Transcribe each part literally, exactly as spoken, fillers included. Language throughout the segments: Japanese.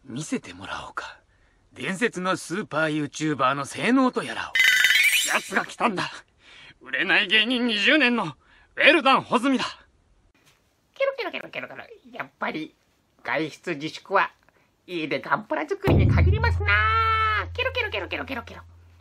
見せてもらおうか。伝説のスーパー YouTuber の性能とやらを。奴が来たんだ。売れない芸人にじゅうねんのウェルダンホズミだ。 ケロケロケロケロケロ。やっぱり外出自粛は家でガンプラ作りに限りますな。ケロケロケロケロケロケロ。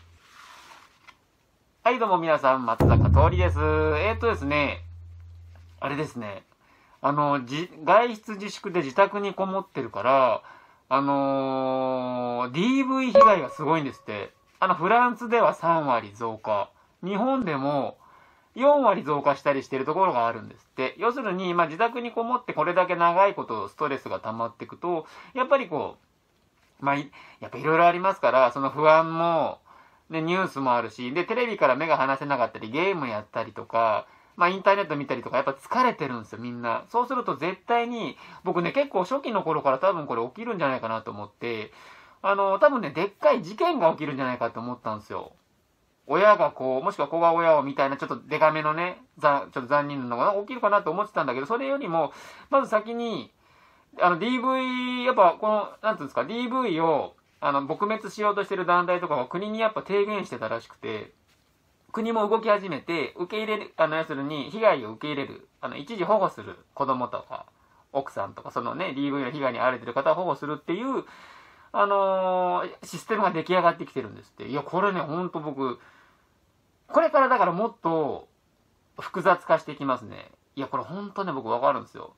はいどうも皆さん、松坂桃李です。えーとですね、あれですね、あの、じ外出自粛で自宅にこもってるから、あのー、ディーブイ 被害がすごいんですって。あの、フランスではさんわり増加。日本でもよんわり増加したりしてるところがあるんですって。要するに、まあ、自宅にこもってこれだけ長いことストレスが溜まっていくと、やっぱりこう、まあ、やっぱいろいろありますから、その不安も、で、ニュースもあるし、で、テレビから目が離せなかったり、ゲームやったりとか、まあ、インターネット見たりとか、やっぱ疲れてるんですよ、みんな。そうすると絶対に、僕ね、結構初期の頃から多分これ起きるんじゃないかなと思って、あの、多分ね、でっかい事件が起きるんじゃないかと思ったんですよ。親がこう、もしくは子が親をみたいな、ちょっとデカめのね、ざちょっと残忍なのが起きるかなと思ってたんだけど、それよりも、まず先に、あの、ディーブイ、やっぱ、この、なんていうんですか、ディーブイ を、あの、撲滅しようとしてる団体とかは国にやっぱ提言してたらしくて、国も動き始めて、受け入れる、あの、要するに、被害を受け入れる、あの、一時保護する子供とか、奥さんとか、そのね、ディーブイ の被害に遭われてる方を保護するっていう、あのー、システムが出来上がってきてるんですって。いや、これね、ほんと僕、これからだからもっと複雑化していきますね。いや、これほんとね、僕わかるんですよ。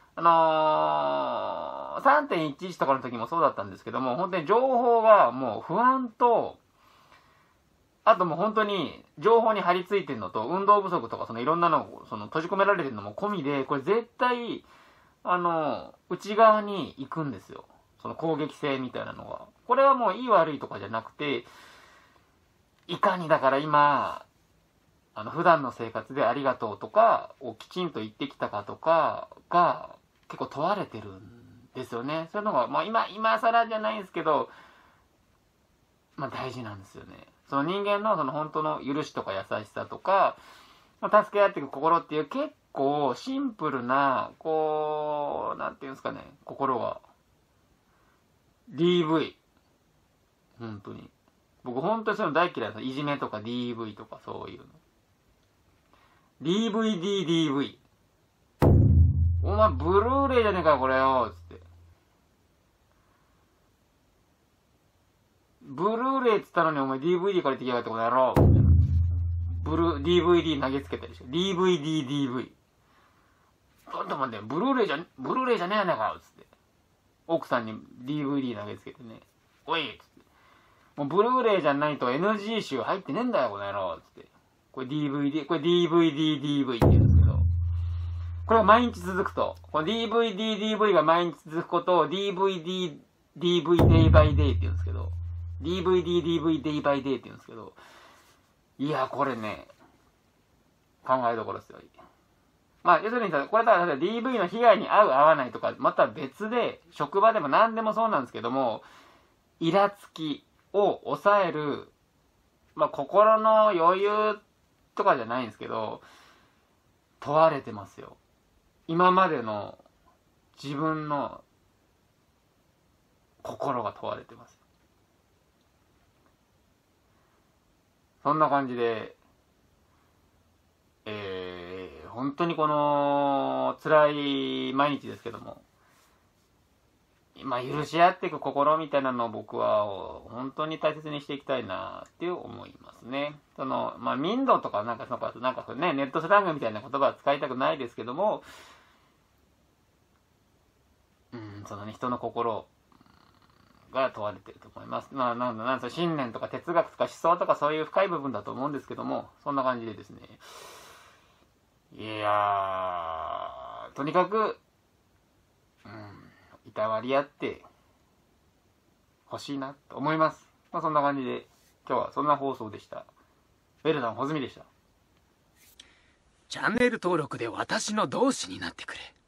あのー、さんてんいちいち とかの時もそうだったんですけども、本当に情報がもう不安と、あともう本当に情報に張り付いてるのと、運動不足とかそのいろんなのをその閉じ込められてるのも込みで、これ絶対、あの、内側に行くんですよ。その攻撃性みたいなのが。これはもういい悪いとかじゃなくて、いかにだから今、あの、普段の生活でありがとうとかをきちんと言ってきたかとかが結構問われてるんですよね。そういうのが、まあ今、今更じゃないんですけど、まあ大事なんですよね。その人間のその本当の許しとか優しさとか、まあ、助け合っていく心っていう結構シンプルな、こう、なんていうんですかね、心が。ディーブイ。本当に。僕本当にそういうの大嫌いです。いじめとか ディーブイ とかそういうの。ディーブイディーディーブイ。お前ブルーレイじゃねえかこれよつって。ブルーレイっつったのにお前 ディーブイディー から言ってきやがってこの野郎。ブルー、ディーブイディー 投げつけたでしょ。ディーブイディーディーブイ。ちょっと待って、ブルーレイじゃ、ブルーレイじゃねえやねんかつって。奥さんに ディーブイディー 投げつけてね。おいつって。もうブルーレイじゃないと エヌジー 集入ってねえんだよこの野郎つって。これ ディーブイディー、これ ディーブイディーディーブイ って言うんですけど。これが毎日続くと。この ディーブイディーディーブイ が毎日続くことを ディーブイディーディーブイ デイバイデイって言うんですけど。ディーブイディーディーブイ デイバイデイって言うんですけど。いや、これね、考えどころですよ。まあ、要するに、これだから ディーブイ の被害に遭う、遭わないとか、また別で、職場でも何でもそうなんですけども、イラつきを抑える、まあ、心の余裕とかじゃないんですけど、問われてますよ。今までの自分の心が問われてます。そんな感じで、えー、本当にこの辛い毎日ですけども、まあ許し合っていく心みたいなのを僕は本当に大切にしていきたいなって思いますね。その、まあ民度とかなんかその、なんかね、ネットスラングみたいな言葉は使いたくないですけども、うん、そのね、人の心が問われていると思います。まあ、なんだ、なんだ、信念とか哲学とか思想とかそういう深い部分だと思うんですけども、そんな感じでですね。いやー、とにかく、うん、いたわり合って欲しいなと思います。まあそんな感じで、今日はそんな放送でした。ウェルダンホズミでした。 チャンネル登録で私の同志になってくれ。